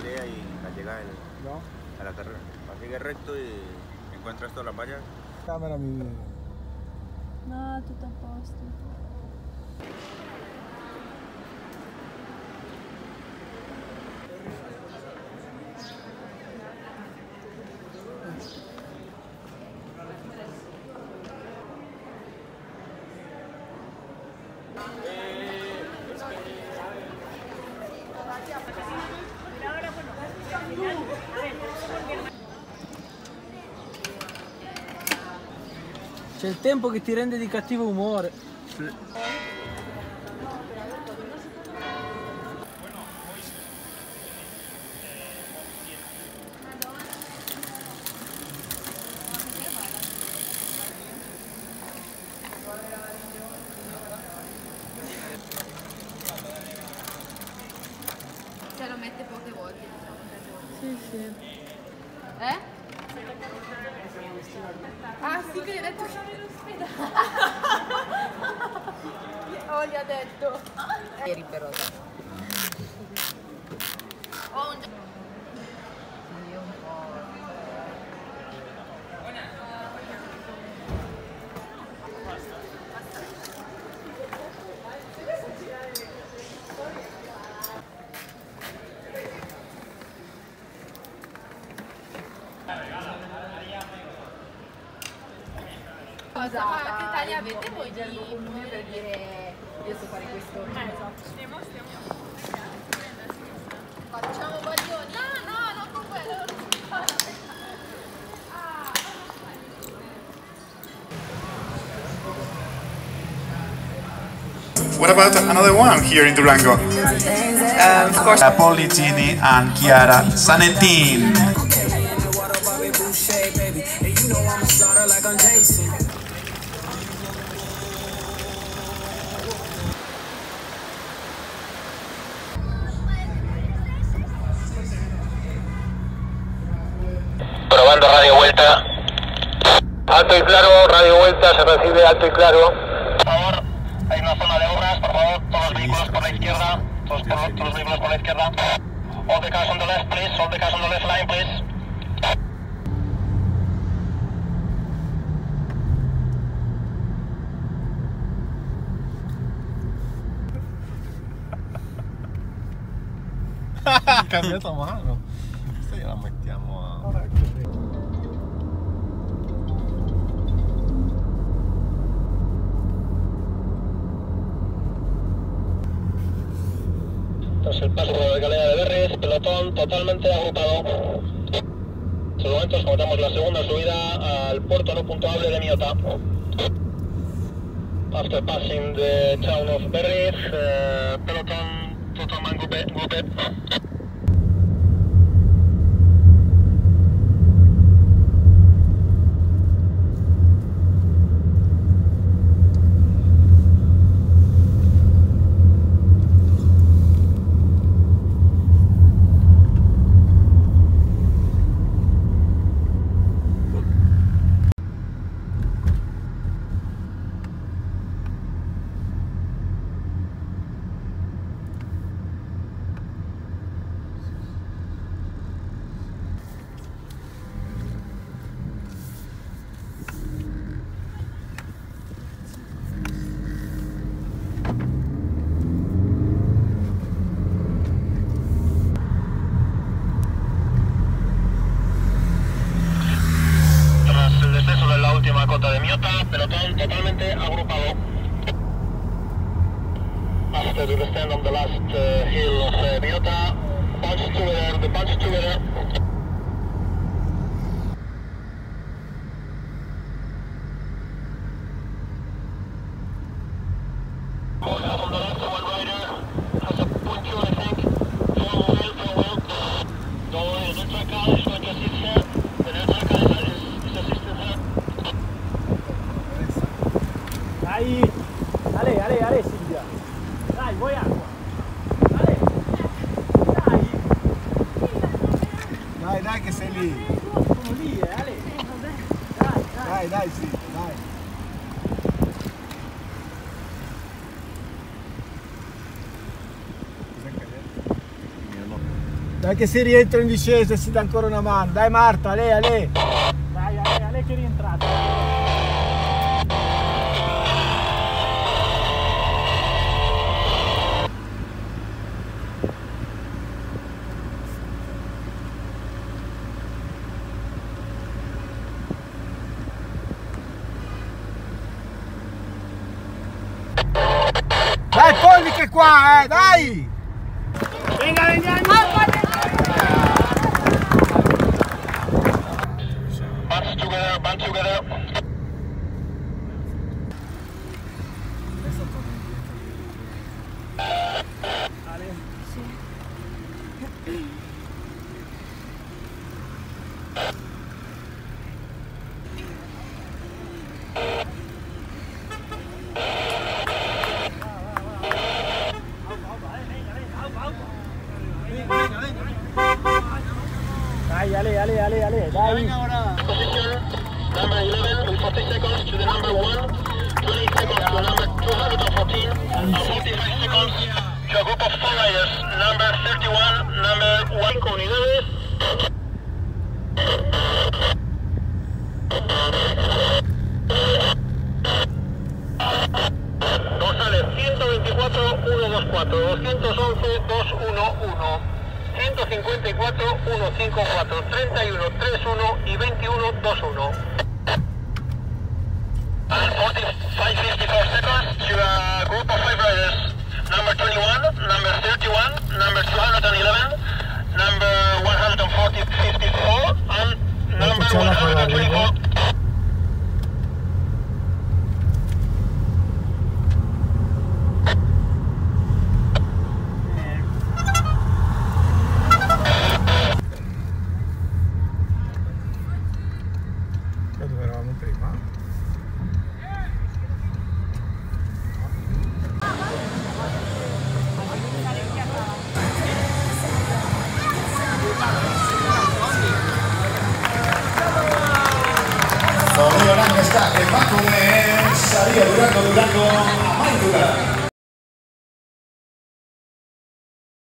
salida y la llegada No? a la carrera. Sigue recto y encuentras todas las vallas. Camera mi video. No, tutto a posto. C'è il tempo che ti rende di cattivo umore. Cioè lo mette poche volte, diciamo. Sì, sì. Eh? Ah sì che gli ha detto che eri in ospedale. Oh, gli ha detto. Ieri però. Ho un... Sì, un po'. Cosa? Ma che Italia avete voi di comune per dire io so fare questo? Esatto. Stiamo. Facciamo baglioni? No, non con quello. What about another one here in Durango? Of course. Pollicini and Chiara Sanettin. Probando radio vuelta. Alto y claro, radio vuelta, se recibe alto y claro. Por favor, hay una zona de obras, por favor, todos los vehículos por la izquierda. Todos los vehículos por la izquierda. All the cars on the left, please. All the cars on the left line, please. Ha cambiato mano. Questa gliela mettiamo a... Tras el paso por la escalera de Berries, pelotón totalmente agrupado. En estos momentos comenzamos la segunda subida al puerto no puntuable de Miota. After passing the town of Berries, pelotón totalmente grouped. Cota de Miota, pelotón totalmente agrupado. After the stand on the last hill of Miota, bunch together, the bunch together. On the left, one rider has a puncture, I think. Four wheel. Don't worry, the neutral car is going to assist her. The neutral car is assisting her. Dai! Ale Silvia! Dai, vuoi acqua? Ale! Dai! Dai che sei lì! Sono lì, Ale! Dai, sì, dai! Cos'è che è? Dai che si rientra in discesa e si dà ancora una mano. Dai Marta, Ale. Dai, Ale che è rientrata. Dai polliche qua, dai! Venga! Bunch together. Dai Ale, dai! Number 11 with 40 seconds to the number 1, 20 seconds to number 214, 45 seconds to a group of 4 riders, number 31, number 1 con unidades. González, 124, 124, 211, 211. 154, 154, 31, 31 y 21, 21. And 45, 54 seconds to a group of 5 riders. Number 21, number 31, number 211, number 140, 54, and number 124. Dove eravamo prima? Formula Blanca está que va con salida Durango a Maidura.